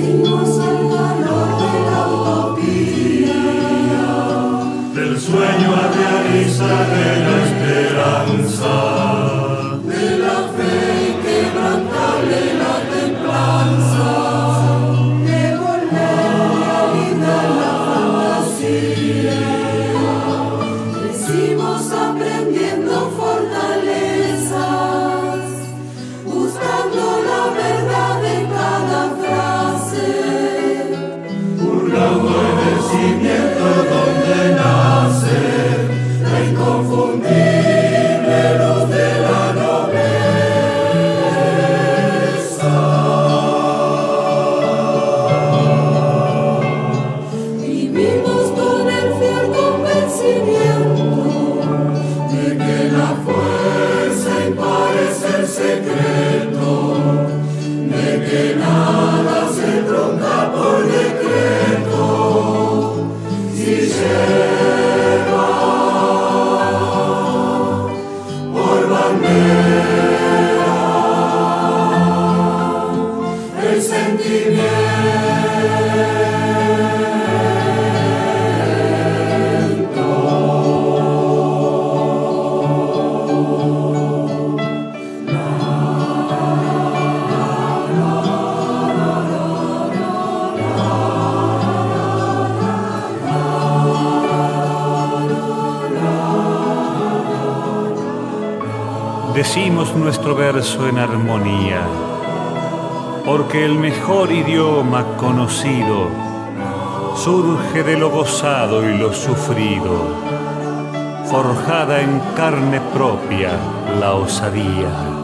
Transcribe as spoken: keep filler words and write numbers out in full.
Vestimos al calor de la utopía, del sueño a realizar de la esperanza, de la fe inquebrantable la templanza, de volver realidad la fantasía. Crecimos aprendiendo fortalezas, buscando la verdad en cada frase, hurgando en el cimiento donde nace la inconfundible luz de la nobleza. Vivimos con el fiel convencimiento De que la fuerza impar es el secreto, de que nada se trunca por decreto, si lleva por bandera el sentimiento. Decimos nuestro verso en armonía, porque el mejor idioma conocido surge de lo gozado y lo sufrido, forjada en carne propia la osadía.